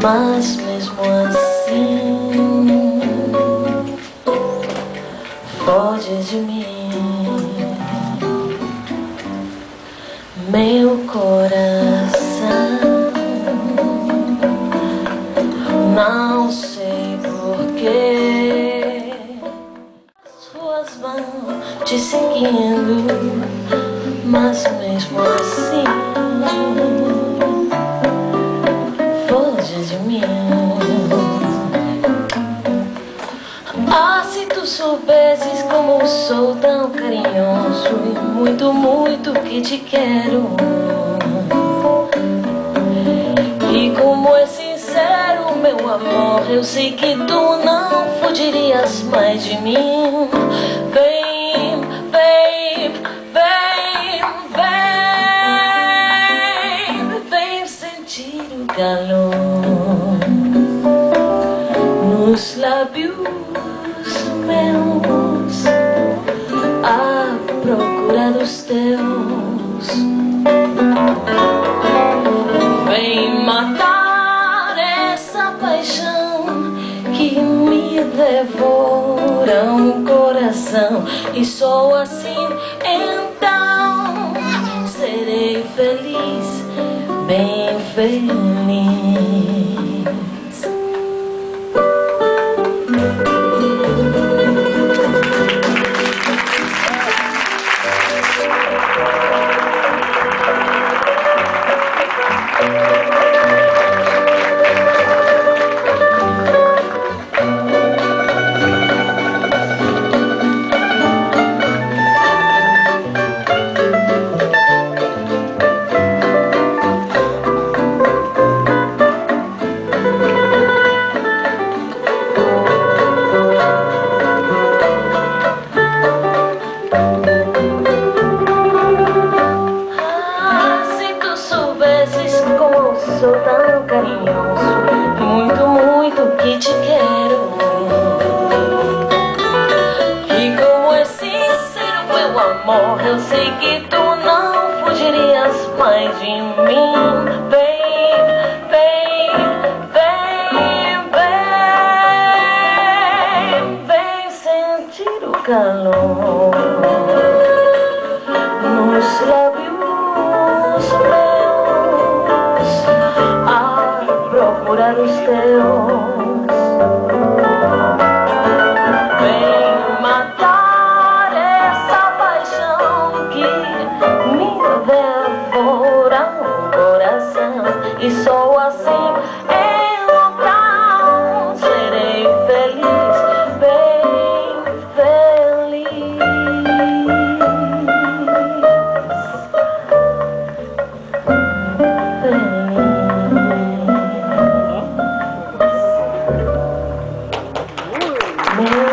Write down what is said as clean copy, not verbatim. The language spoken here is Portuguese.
mas mesmo assim foge de mim, meu coração. Não sei porquê suas vão te seguindo, mas mesmo assim foge de mim. Ah, se tu soubesses como sou tão carinhoso e muito, muito que te quero, e como é sincero meu amor, eu sei que tu não fugirias mais de mim. Vem, vem, vem, vem, vem sentir o calor nos lábios meus, à procura dos teus. Vem matar essa paixão que me devora o coração, e só assim então serei feliz, bem feliz. Sou tão carinhoso, muito, muito que te quero, e como é sincero meu amor, eu sei que tu não fugirias mais de mim. Vem, vem, vem, vem, vem sentir o calor nos lábios meus, a procurar os teus. Vem matar essa paixão que me devora o coração, e só assim então serei feliz, bem feliz. Meu